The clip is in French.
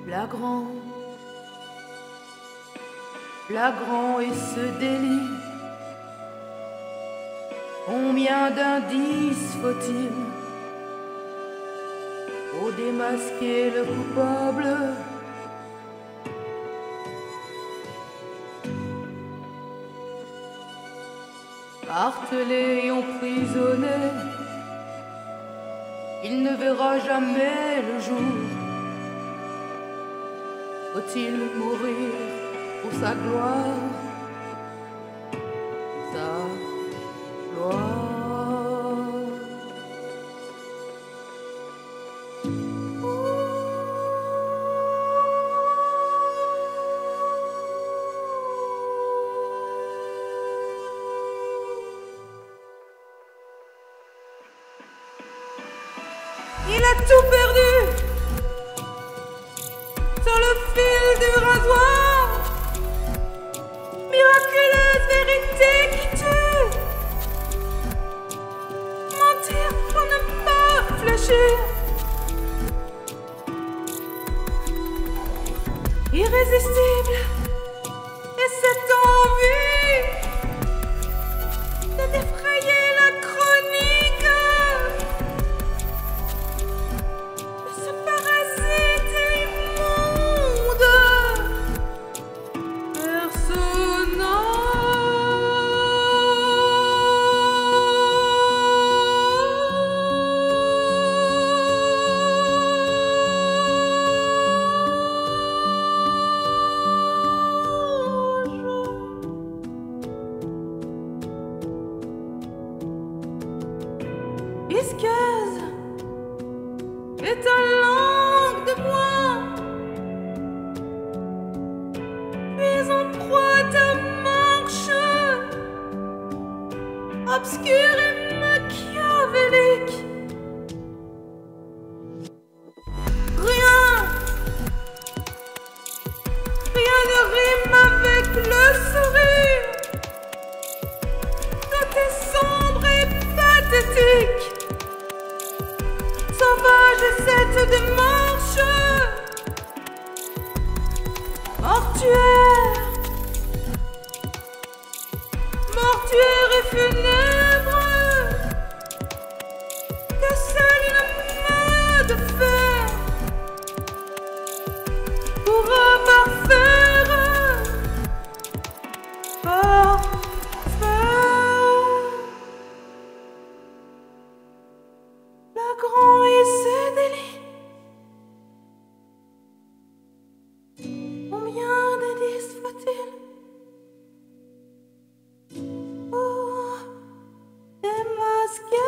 flagrant et ce délit. Combien d'indices faut-il pour démasquer le coupable? Martelé et emprisonné, il ne verra jamais le jour. Faut-il mourir pour sa gloire? Sa gloire. Il a tout perdu sur le fil du rasoir. Miraculeuse vérité qui tue. Mentir pour ne pas fléchir. Irrésistible et cette envie de défrayer la chronique. Ce parasite immonde, persona. Visqueuse et ta langue de bois, puis en proie ta marche, obscure et machiavélique. Rien ne rime avec le sourire. Tout est sombre et pathétique. Sauvage est cette démarche mortuaire, mortuaire et funèbre, que seule une main de fer pourra parfaire, flagrant et ce délit. Combien d'indices faut-il pour démasquer